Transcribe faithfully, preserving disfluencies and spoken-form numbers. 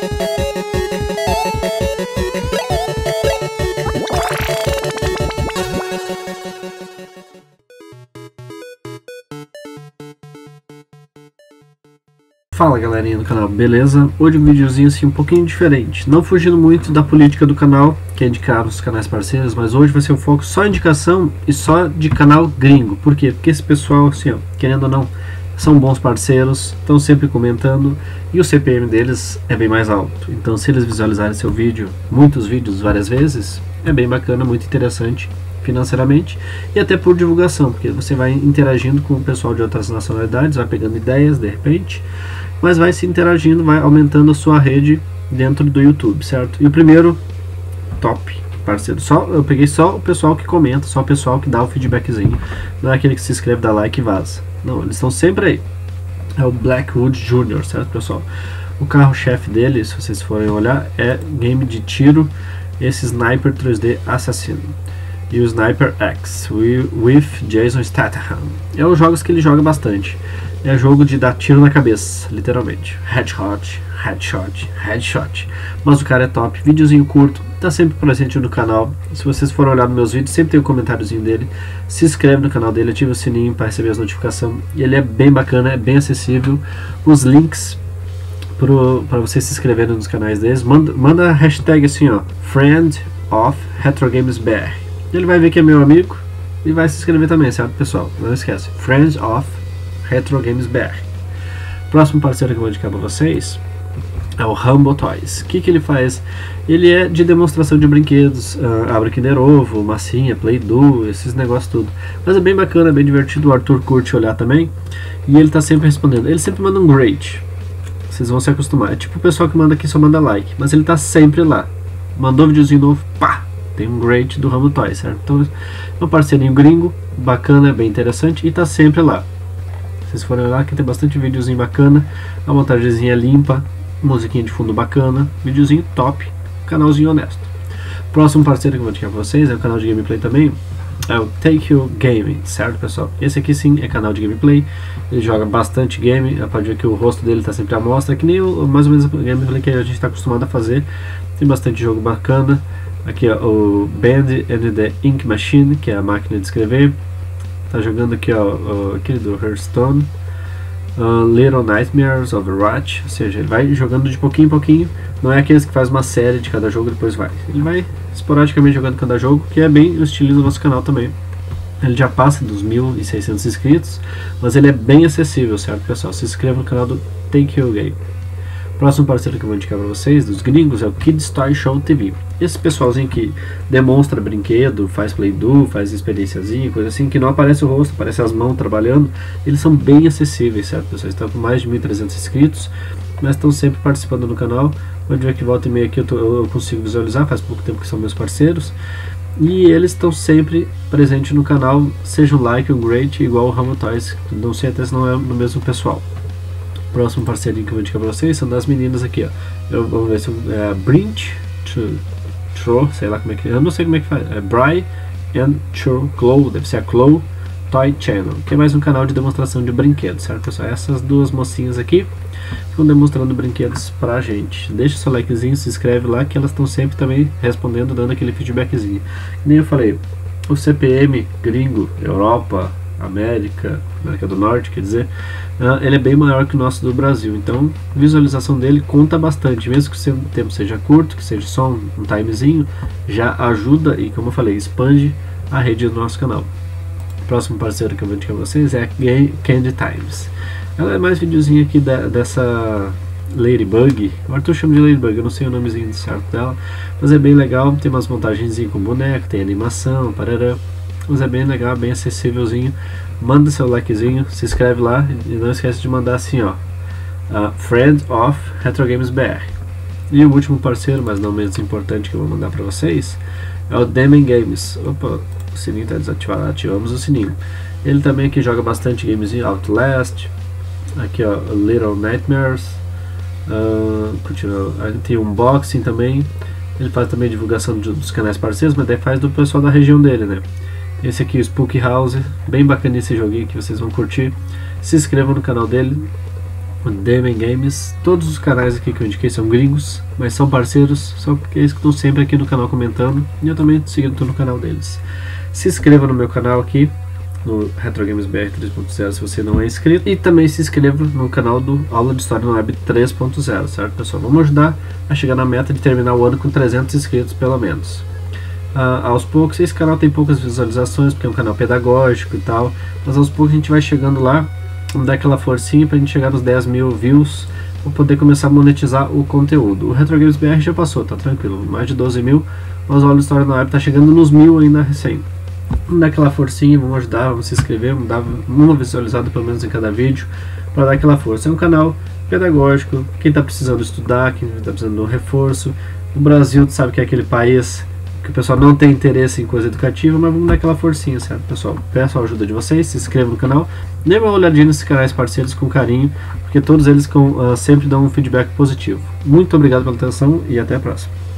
Fala galerinha do canal, beleza? Hoje um videozinho assim um pouquinho diferente, não fugindo muito da política do canal, que é indicar os canais parceiros, mas hoje vai ser o foco só em indicação e só de canal gringo. Por quê? Porque esse pessoal, assim, ó, querendo ou não, são bons parceiros, estão sempre comentando e o C P M deles é bem mais alto. Então se eles visualizarem seu vídeo, muitos vídeos várias vezes, é bem bacana, muito interessante financeiramente e até por divulgação, porque você vai interagindo com o pessoal de outras nacionalidades, vai pegando ideias de repente, mas vai se interagindo, vai aumentando a sua rede dentro do YouTube, certo? E o primeiro top parceiro, só, eu peguei só o pessoal que comenta, só o pessoal que dá o feedbackzinho, não é aquele que se inscreve, dá like e vaza. Não, eles estão sempre aí. É o Blackwood Júnior, certo pessoal? O carro-chefe dele, se vocês forem olhar, é game de tiro, esse Sniper três D assassino. E o Sniper X, with Jason Statham. É os jogos que ele joga bastante. É jogo de dar tiro na cabeça, literalmente. Headshot, headshot, headshot. Mas o cara é top, videozinho curto, tá sempre presente no canal. Se vocês forem olhar nos meus vídeos, sempre tem um comentáriozinho dele. Se inscreve no canal dele, ativa o sininho para receber as notificações. E ele é bem bacana, é bem acessível. Os links para vocês se inscreverem nos canais deles, manda, manda a hashtag assim, ó, Friend of Retro Games B R. Ele vai ver que é meu amigo e vai se inscrever também, certo pessoal? Não esquece, Friends of Retro Games B R. Próximo parceiro que eu vou indicar para vocês é o Humble Toys. O que, que ele faz? Ele é de demonstração de brinquedos, uh, abre Kinder Ovo, massinha, Play-Doh, esses negócios tudo. Mas é bem bacana, é bem divertido, o Arthur curte olhar também. E ele tá sempre respondendo, ele sempre manda um great. Vocês vão se acostumar, é tipo o pessoal que manda aqui só manda like, mas ele tá sempre lá. Mandou um videozinho novo, pá! Tem um great do Humble Toys, certo? Então é um parceirinho gringo, bacana, bem interessante e tá sempre lá. Vocês forem lá que tem bastante videozinho bacana, a montagemzinha limpa, musiquinha de fundo bacana, videozinho top, canalzinho honesto. Próximo parceiro que eu vou indicar pra vocês é o canal de gameplay também, é o Take You Gaming, certo pessoal? Esse aqui sim é canal de gameplay, ele joga bastante game, pode ver que o rosto dele tá sempre à mostra, que nem o, mais ou menos o gameplay que a gente tá acostumado a fazer, tem bastante jogo bacana. Aqui ó, o Band and the Ink Machine, que é a máquina de escrever. Tá jogando aqui ó, o, aquele do Hearthstone, uh, Little Nightmares, Overwatch. Ou seja, ele vai jogando de pouquinho em pouquinho. Não é aqueles que faz uma série de cada jogo e depois vai. Ele vai esporadicamente jogando cada jogo, que é bem o estilo do nosso canal também. Ele já passa dos mil e seiscentos inscritos, mas ele é bem acessível, certo pessoal? Se inscreva no canal do Take You Game. Próximo parceiro que eu vou indicar para vocês, dos gringos, é o Kids Toy Show T V. Esse pessoalzinho que demonstra brinquedo, faz Play-Doh, faz experienciazinha, coisa assim, que não aparece o rosto, aparece as mãos trabalhando, eles são bem acessíveis, certo pessoal? Estão com mais de mil e trezentos inscritos, mas estão sempre participando do canal. Pode ver que volta e meia aqui eu, tô, eu consigo visualizar, faz pouco tempo que são meus parceiros. E eles estão sempre presentes no canal, seja um like, um great, igual o Humble Toys, não sei até se não é no mesmo pessoal. Próximo parceirinho que eu vou indicar pra vocês são das meninas aqui, ó. Eu, vamos ver se é Brint, Tro, sei lá como é que é, eu não sei como é que faz. É Bry and Tro Glow, deve ser a Glow Toy Channel, que é mais um canal de demonstração de brinquedos, certo pessoal? Essas duas mocinhas aqui ficam demonstrando brinquedos pra gente. Deixa seu likezinho, se inscreve lá que elas estão sempre também respondendo, dando aquele feedbackzinho. Que nem eu falei, o C P M gringo, Europa, América, América do Norte, quer dizer, uh, ele é bem maior que o nosso do Brasil, então a visualização dele conta bastante, mesmo que o seu tempo seja curto, que seja só um, um timezinho, já ajuda e, como eu falei, expande a rede do nosso canal. O próximo parceiro que eu vou indicar pra vocês é a Candy Times. Ela é mais videozinho aqui da, dessa Ladybug, o Arthur chama de Ladybug, eu não sei o nomezinho certo dela, mas é bem legal, tem umas montagens com boneco, tem animação, parará. Mas é bem legal, bem acessívelzinho. Manda seu likezinho, se inscreve lá e não esquece de mandar assim, ó, uh, Friend of Retro Games B R. E o último parceiro, mas não menos importante, que eu vou mandar pra vocês é o Demon Games. Opa, o sininho tá desativado, ativamos o sininho. Ele também aqui joga bastante gamezinho, Outlast, aqui ó, Little Nightmares, uh, continua, tem unboxing também. Ele faz também divulgação dos canais parceiros, mas daí faz do pessoal da região dele, né? Esse aqui é o Spook House, bem bacana esse joguinho que vocês vão curtir. Se inscrevam no canal dele o Demen Games. Todos os canais aqui que eu indiquei são gringos, mas são parceiros, são porque eles que estão sempre aqui no canal comentando, e eu também seguindo no canal deles. Se inscreva no meu canal aqui, no Retro Games B R três ponto zero, se você não é inscrito, e também se inscreva no canal do Aula de História na Web três ponto zero, certo, pessoal? Vamos ajudar a chegar na meta de terminar o ano com trezentos inscritos, pelo menos. Uh, aos poucos, esse canal tem poucas visualizações, porque é um canal pedagógico e tal, mas aos poucos a gente vai chegando lá, vamos dar aquela forcinha pra gente chegar nos dez mil views, para poder começar a monetizar o conteúdo. O Retro Games B R já passou, tá tranquilo, mais de doze mil, mas o Aula de História na Web tá chegando nos mil ainda recém. Vamos dar aquela forcinha, vamos ajudar, vamos se inscrever, vamos dar uma visualizada pelo menos em cada vídeo, para dar aquela força. É um canal pedagógico, quem está precisando estudar, quem está precisando de um reforço. O Brasil, tu sabe que é aquele país que o pessoal não tem interesse em coisa educativa, mas vamos dar aquela forcinha, certo, pessoal? Peço a ajuda de vocês, se inscrevam no canal, dê uma olhadinha nesses canais parceiros com carinho, porque todos eles com, uh, sempre dão um feedback positivo. Muito obrigado pela atenção e até a próxima.